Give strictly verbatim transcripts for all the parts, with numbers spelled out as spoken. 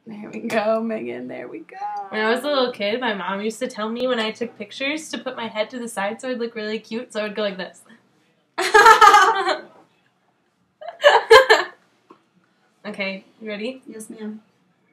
There we go, Megan. There we go. When I was a little kid, my mom used to tell me when I took pictures to put my head to the side so I'd look really cute, so I would go like this. Okay, you ready? Yes, ma'am.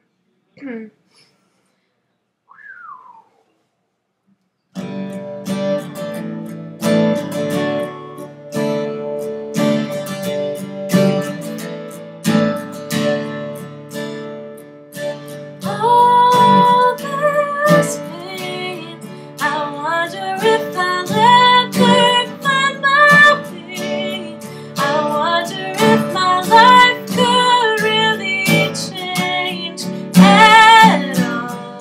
All this pain, I wonder if I'll ever find my way. I wonder if my life could really change at all.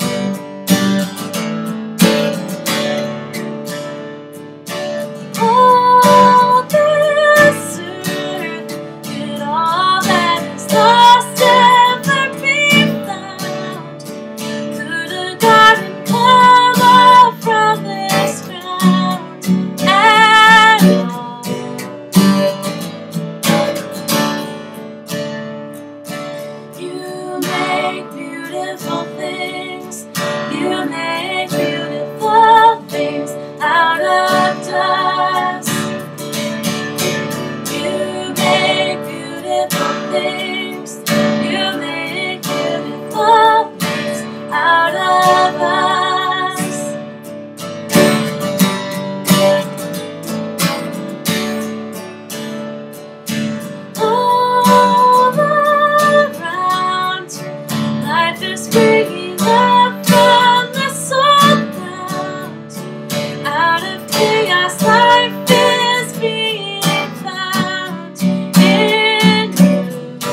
All this earth, and all that is lost ever be found, could a garden come up from this ground at all? You make beautiful things, you make beautiful things out of dust. You make beautiful things, you make beautiful things out of us. All around, life is springing up from the soul ground. Out of chaos, life is being found in you.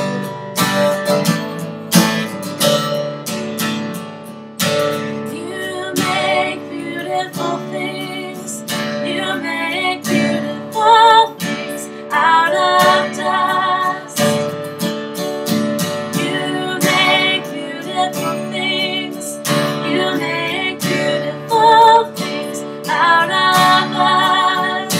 You make beautiful things, you make beautiful things out of dust. You make beautiful things, you make beautiful things out of us.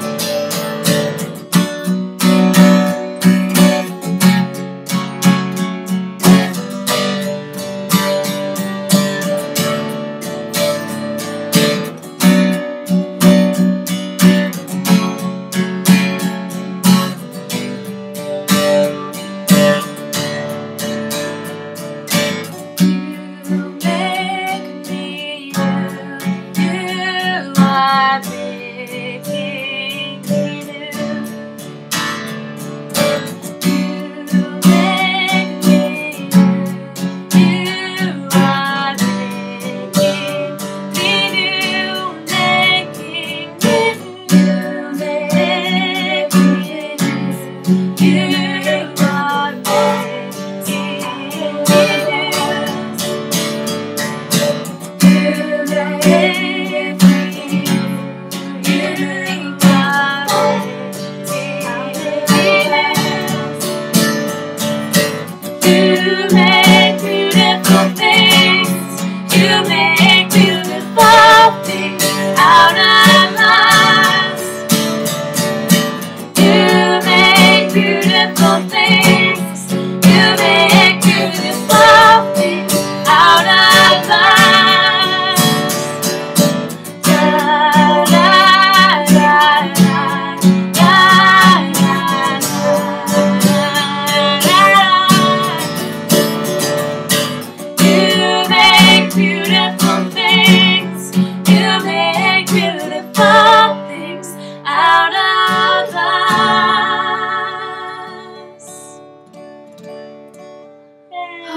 You make me new, you are making me new. You make me new, you are making me new, making me new, make me new. You are making me new. You make me, you are You make beautiful things, you make beautiful things out of us. You make beautiful things, you make beautiful things out of us. Da, da, da, da, da, da, da. You make beautiful things, you make beautiful things out of us.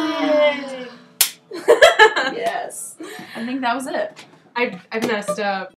Yay. Yes. I think that was it. I, I messed up.